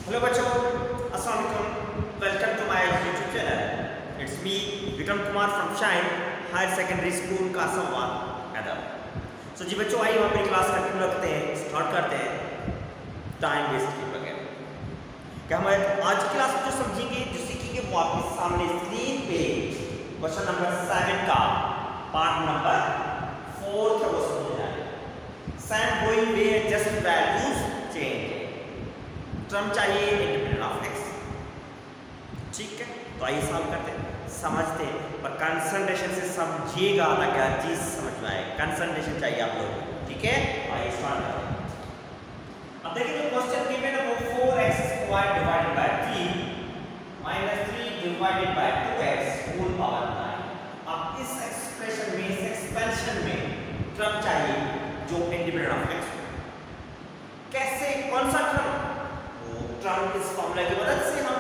Hello बच्चों, अस्सलाम वालेकुम। Welcome to my YouTube channel. It's me Vikram Kumar from Shine higher secondary school कासमवाद अदब। सो जी बच्चों, आइए हम अपनी क्लास कंटिन्यू रखते हैं, स्टार्ट करते हैं टाइम वेस्ट के बगैर। क्या हम आज की क्लास में जो समझेंगे, जो सीखेंगे वो आपके सामने स्क्रीन पे क्वेश्चन नंबर 7 का पार्ट नंबर 4 का वो समझ जाएगा। Same going where just values change. Term चाहिए इंडिपेंडेंट ऑफ एक्स, ठीक है। तो आइए सॉल्व करते हैं, समझते हैं, पर कंसंट्रेशन से समझिएगा ताकि हर चीज समझ में आए। कंसंट्रेशन चाहिए आप लोगों को, ठीक है। आइए स्टार्ट करते हैं। अब देखिए जो क्वेश्चन गिवन है वो 4x square divided by 3 minus 3 divided by 2x whole power 9। अब इस एक्सप्रेशन में, इस एक्सपेंशन में टर्म चाहिए जो इंडिपेंडेंट ऑफ एक्स। कैसे, कौन सा टर्म? टर्म इस फॉर्मूला की मदद से हम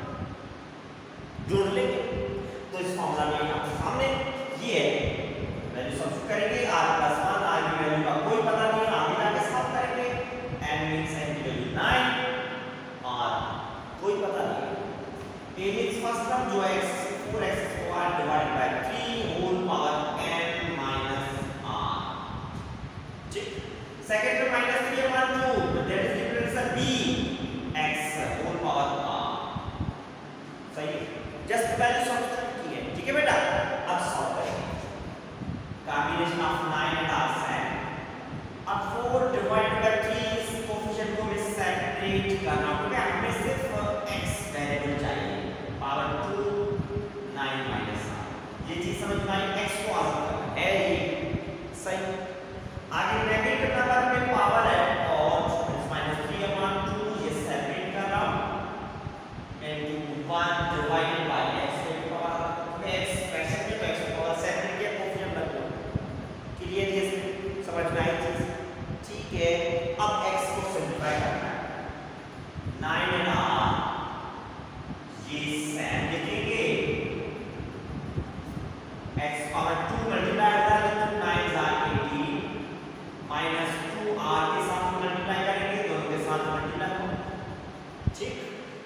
जोड़ लेंगे। तो इस फॉर्मूला में आपके सामने ये वैल्यू सब्स्टिट्यूट करेंगे। r + 1, r की वैल्यू का कोई पता नहीं, आगे जाके सॉल्व करेंगे। n मींस n की वैल्यू 9, r कोई पता नहीं। a मींस फर्स्ट टर्म जो है 4x square divided by 3 whole power n minus r, ठीक। Second term -3 1 2, that is difference b x whole power r, सही है। जस्ट वैल्यू सब्स्टिट्यूट की है, ठीक है बेटा। अब सॉल्व करेंगे। कॉम्बिनेशन ऑफ 9 एंड r है। अब 4 डिवाइडेड बाय 3 इस कोएफिशिएंट को मैं सेपरेट करना होगा। हमें सिर्फ x वेरिएबल चाहिए, पावर 2 9 माइनस r। ये चीज समझ में आई? x को आसान करना है ये, सही। आगे नेगेटिव नंबर में पावर है और -3 अपॉन 2 ये सेपरेट कर रहा हूं इनटू 1 डिवाइडेड बाय x की पावर में एक्सप्रेशन में तो x की पावर सेपरेट किया, कोएफिशिएंट रख दो। क्लियर? ये समझ में आई चीज, ठीक है। अब x को सिंपलीफाई करना है। 9 एंड r ये सेम लिखेंगे, x पावर 2 मल्टीप्लाई कर दें तो 9 * 18 माइनस 2 r के साथ मल्टीप्लाई करेंगे, दोनों के साथ मल्टीप्लाई हो, ठीक।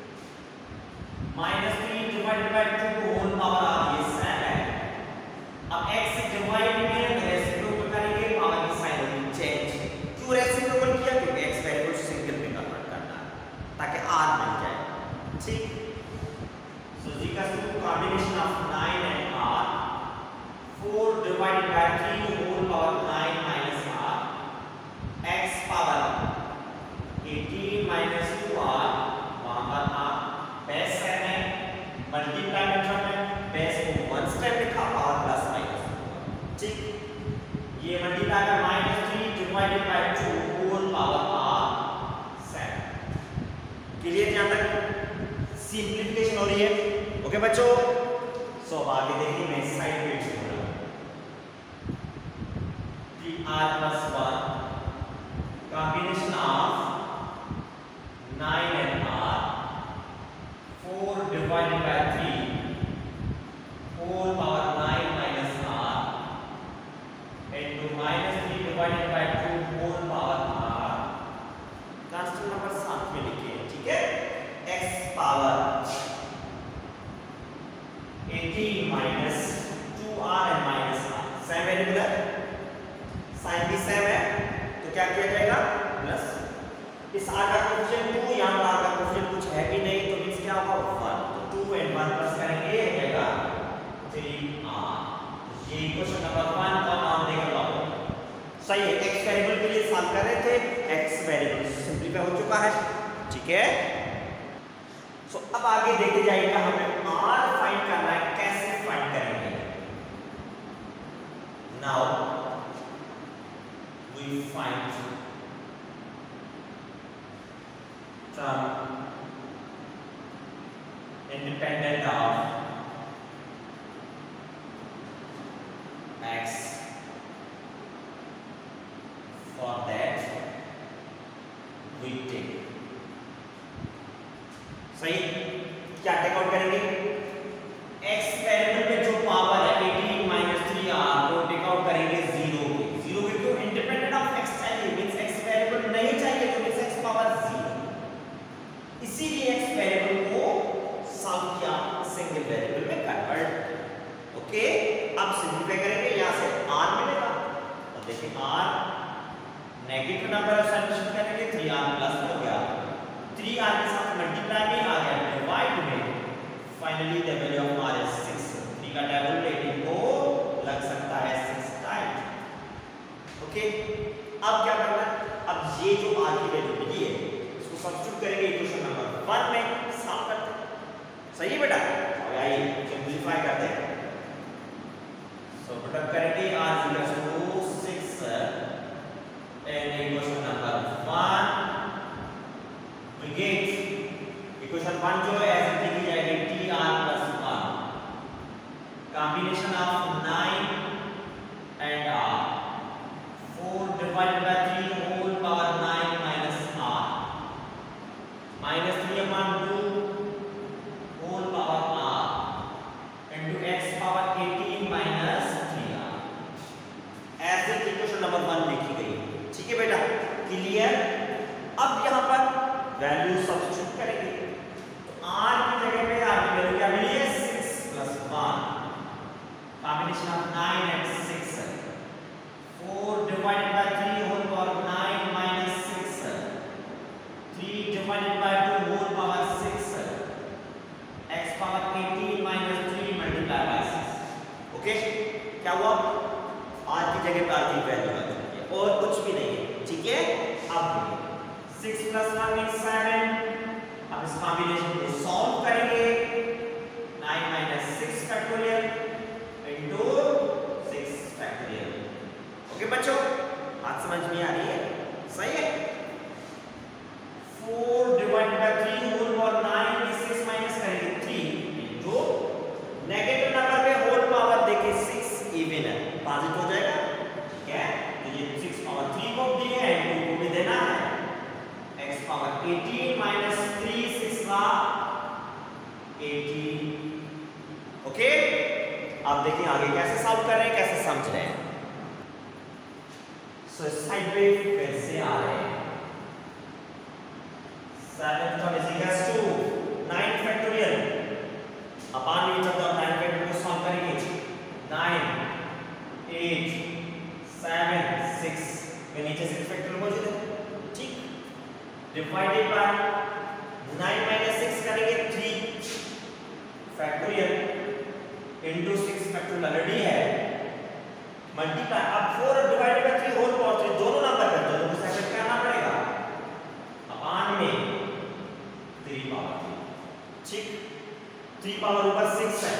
-3 divided by 2 whole power r ये सेम है। अब x डिवाइड में रेसिप्रोकल करेंगे, पावर की साइन होगी चेंज। क्यों रेसिप्रोकल किया? क्योंकि x वैल्यू सिंगल में कन्वर्ट करना है ताकि r मिल जाए, ठीक। सो जी का combination of 9 and r, 4 divided by 3 whole power 9 minus r, x power 18 minus 2r, वहां पर r बेस है, मल्टीप्लाई में टर्म है, बेस को 1 स्टेप लिखा, पावर प्लस माइनस, ठीक। ये मल्टीप्लाई में -3 divided by 2 whole power r 7। Clear? यहां तक सिंपलीफिकेशन हो रही है, ओके बच्चों। सो अब आगे देखिए, मैं साइड पे लिख रहा हूं 3r + 1 combination of 9 and r, 4 divided by 3 whole power 9 minus r into -3 divided by 2 whole power r। Constant number साथ में लिखिए, ठीक है। x power 18 minus 2r and minus r same variable है, साइन भी सेम है, तो क्या किया जाएगा? प्लस इस r का कोएफिशिएंट 2, यहां पर r का कोएफिशिएंट कुछ है भी नहीं, तो मींस क्या होगा 1। तो 2 and 1 प्लस करेंगे, ये हो जाएगा 3r। ये क्वेश्चन नंबर 1 का नाम देकर लाओ, सही है। x वेरिएबल के लिए सॉल्व कर रहे थे, x वेरिएबल सिंपलीफाई हो चुका है, ठीक है। सो अब आगे देखे जाएगा, हमें r फाइंड करना है। कैसे फाइंड करेंगे? Now we find term independent of x. For that we take, सही। क्या टेक आउट करेंगे? x वेरिएबल में जो पावर है 18 - 3r को टेक आउट करेंगे 0 पे। 0 पे क्यों? इंडिपेंडेंट ऑफ x चाहिए, मींस x वेरिएबल नहीं चाहिए, तो मींस x पावर 0। इसी ओके, अब सिंप्लीफाई करेंगे, यहाँ से r मिलेगा। तो देखिए r negative number of subtraction करेंगे, 3r प्लस हो गया, 3r के साथ मल्टीप्लाई में आ गया, डिवाइड में, finally the value of r is 6। 3 का डबल रेटिंग को लग सकता है 6 टाइम्स। ओके, अब क्या करना है, अब ये जो r की वैल्यू मिली है इसको सब्स्टिट्यूट करेंगे इक्वेशन नंबर 1 में, सॉल्व करते हैं। सही है बेटा, और आइए सिंपलीफाई करते हैं। सो पुट करेंगे r equals to 6 and equation number 1 we get equation 1 जो है ऐसे लिखी जाएगी tr plus 1 combination of 9 and r 4 divided by 3 whole power 9 minus r minus 3 upon 2 whole power r into x power 18 minus 3r ऐसे equation number 1 लिखी गई है। ठीक है बेटा, क्लियर। अब यहाँ पर वैल्यू सब्स्टिट्यूट करेंगे, तो r की जगह पे r की वैल्यू क्या मिली है 6 plus 1 combination of 9 and 6 4 divided by 3 whole power 9 minus 6 3 divided by 2 whole power 6 x power 18 minus 3 multiplied by 6। Okay, क्या हुआ, r की जगह पर r की वैल्यू रख दी और कुछ भी नहीं है। ठीक है, अब 6 plus 1 means 7। अब इस कॉम्बिनेशन को सॉल्व करेंगे, 9 minus 6 factorial into 6 factorial. Okay बच्चों, बात समझ में आ रही है? सही है। 4 divided by 3 whole power 9 में 6 माइनस करेंगे 3 into नेगेटिव नंबर पे होल पावर देखिए 6 इवन है, पॉजिटिव हो जाएगा। ठीक है, तो ये 6 पावर 3 को दिए हैं, 2 को भी देना है, x पावर 18 minus 3 6 का 18। ओके, अब देखिए आगे कैसे सॉल्व कर रहे हैं, कैसे समझ रहे हैं। सो साइड पे फिर से आ रहे हैं, 7 का इक्वल्स टू 9 फैक्टोरियल अपॉन में जब 9 फैक्टोरियल को सॉल्व करेंगे, 9 8 7 6 के नीचे 6 फैक्टोरियल मौजूद है। ठीक, डिवाइडेड बाय 9 minus 6 करेंगे 3 फैक्टोरियल into 6 फैक्टोरियल ऑलरेडी है, मल्टीप्लाई। अब 4 डिवाइडेड बाय 3 होल पावर 3 दोनों नंबर करते हैं तो सेपरेट करना पड़ेगा, अपॉन में 3 पावर 3। ठीक, 3 पावर ऊपर 6 है,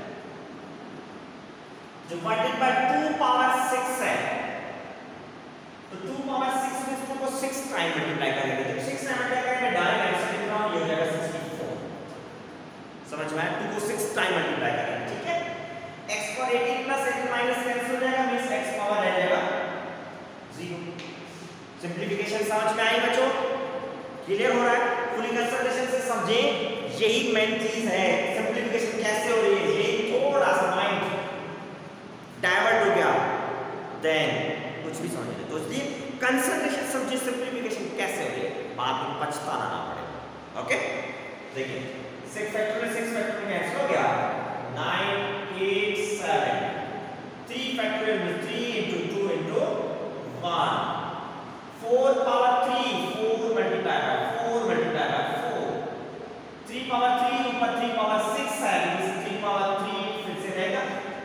डिवाइडेड बाय 2 पावर 6 है, तो 2 पावर 6 में इसको 6 टाइम मल्टीप्लाई करेंगे, तो 6 टाइम मल्टीप्लाई करेंगे, डायरेक्ट आंसर लिख रहा हूं, ये हो जाएगा 64। समझ में आया, 2 को 6 टाइम मल्टीप्लाई करेंगे। ठीक है, x power 18 plus 18 minus cancel हो जाएगा, मींस x पावर रह जाएगा 0। सिंपलीफिकेशन समझ में आई बच्चों? क्लियर हो रहा है? फुली कंसंट्रेशन से समझें, यही मेन चीज है। सिंपलीफिकेशन कैसे हो रही है, यही थोड़ा सा माइंड डाइवर्ट हो गया, देन कुछ भी समझ नहीं। तो इसलिए कंसंट्रेशन समझिए, सिंपलीफिकेशन कैसे हो रही है, बाद में पछताना ना पड़े। ओके, देखिए 6 फैक्टोरियल 6 फैक्टोरियल कैंसिल हो गया, 9 8 7 3 फैक्टोरियल में 3 into 2 into 1 4 power 3 4 multiply by 4 multiply by 4 3 power 3 ऊपर 3 पावर 6 है, मींस 3 पावर 3 फिर से रहेगा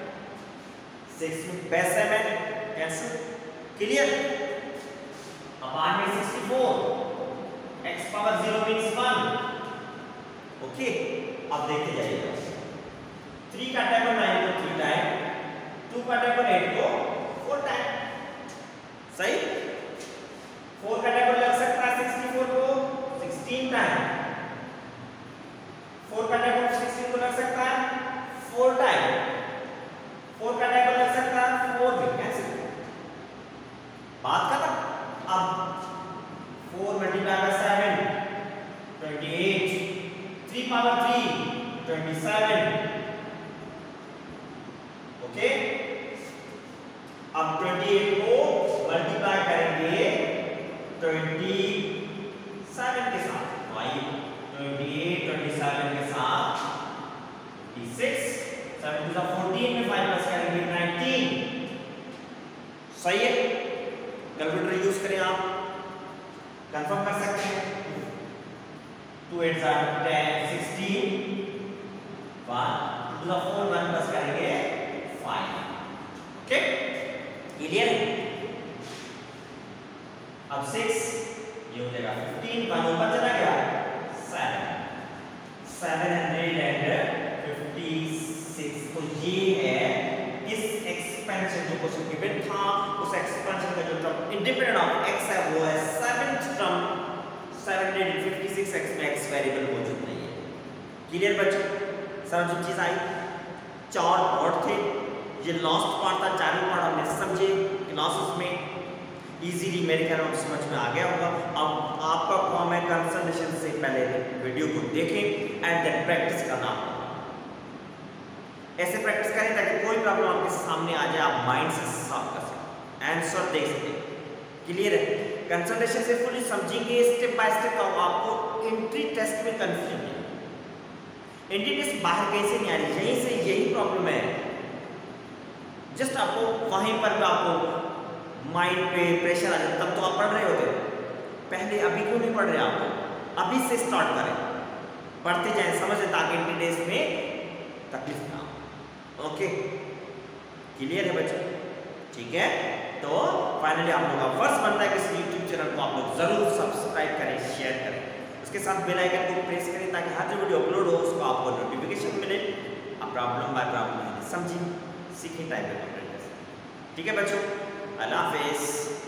6 में बेस है मैं कैंसिल। क्लियर, अपॉन में 64 x पावर 0 मींस 1। ओके, अब देखते जाइएगा, 3 का टेबल 9 को 3 टाइम, 2 का टेबल 8 को 4 टाइम। सही, 4 का टेबल लग सकता है 64 को 16 टाइम, 4 का टेबल 16 को लग सकता है 4 टाइम, 4 का टेबल लग सकता है 4 भी कैंसिल। बात खत्म। अब 4 मल्टीप्लाई बाय 7 28 3 पावर 3 27। ओके, अब 28 को मल्टीप्लाई करेंगे 27 के साथ, तो आइए 28 27 के साथ 26 7 टू 14 में 5 प्लस करेंगे 19। सही है, कैलकुलेटर यूज करें आप, कंफर्म कर सकते हैं। 2 8 10 16 1 टू 4 1 प्लस करेंगे 5। ओके, क्लियर है। अब 6 ये हो जाएगा 15, 1 ऊपर चला गया 7 756। तो ये है इस एक्सपेंशन जो क्वेश्चन गिवन था, उस एक्सपेंशन का जो टर्म इंडिपेंडेंट ऑफ x है वो है 7th टर्म 756 x में x वेरिएबल मौजूद नहीं है। क्लियर बच्चों, समझ चीज आई। 4 पार्ट थे, ये लास्ट पार्ट था, चारों पार्ट हमने समझे क्लासेस में इजीली, मेरे ख्याल में समझ में आ गया होगा। अब आपका काम है कंसंट्रेशन से पहले वीडियो को देखें एंड देन प्रैक्टिस करना। ऐसे प्रैक्टिस करें ताकि कोई प्रॉब्लम आपके सामने आ जाए, आप माइंड से सॉल्व कर सकें, आंसर देख सकें। क्लियर है, कंसंट्रेशन से फुली समझेंगे स्टेप बाय स्टेप, तो आपको एंट्री टेस्ट में कंफ्यूजन नहीं। एंट्री टेस्ट बाहर कैसे नहीं आ रही, यहीं से यही प्रॉब्लम है। जस्ट आपको वहीं पर आपको माइंड पे प्रेशर आ जाता, तब तो आप पढ़ रहे होते, पहले अभी क्यों नहीं पढ़ रहे आप? अभी से स्टार्ट करें, पढ़ते जाएं, समझे, ताकि एंट्री टेस्ट में तकलीफ ना हो। ओके, क्लियर है बच्चों? ठीक है, तो फाइनली आप लोगों का फर्स्ट बनता है कि इस यूट्यूब चैनल को आप लोग जरूर सब्सक्राइब करें, शेयर करें, उसके साथ बेल आइकन को प्रेस करें ताकि हर जो वीडियो अपलोड हो उसको आपको नोटिफिकेशन मिले। आप प्रॉब्लम बाय प्रॉब्लम समझें, सीखें, टाइप करें। ठीक है बच्चों, अल्लाह हाफिज़।